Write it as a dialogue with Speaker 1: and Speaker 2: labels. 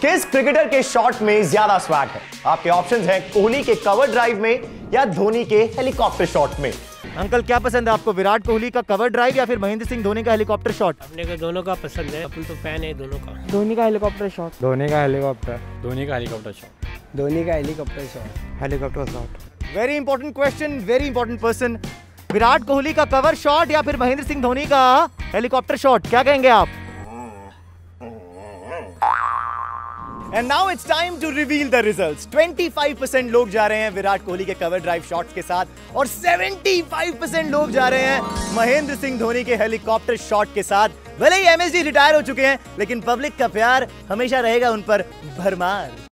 Speaker 1: किस क्रिकेटर के शॉट में ज्यादा स्वैग है? आपके ऑप्शंस हैं कोहली के कवर ड्राइव में या धोनी के हेलीकॉप्टर शॉट में।
Speaker 2: अंकल क्या पसंद है आपको, विराट कोहली का कवर ड्राइव या फिर महेंद्र सिंह धोनी का हेलीकॉप्टर शॉट?
Speaker 3: अपने को दोनों का पसंद है, अपन तो फैन है दोनों का।
Speaker 4: धोनी का हेलीकॉप्टर शॉट।
Speaker 5: धोनी का हेलीकॉप्टर।
Speaker 3: धोनी का हेलीकॉप्टर शॉट।
Speaker 4: धोनी का helicopter shot.
Speaker 5: Helicopter shot.
Speaker 2: Very important question, very important person. Virat Kohli का कवर शॉट या फिर महेंद्र सिंह धोनी का हेलीकॉप्टर शॉट, क्या कहेंगे आप? And now it's time to reveal the results. 25% लोग जा रहे हैं विराट कोहली के कवर ड्राइव शॉट्स के साथ और 75% लोग जा रहे हैं महेंद्र सिंह धोनी के हेलीकॉप्टर शॉट के साथ। भले ही एमएसडी रिटायर हो चुके हैं, लेकिन पब्लिक का प्यार हमेशा रहेगा उन पर भरमार।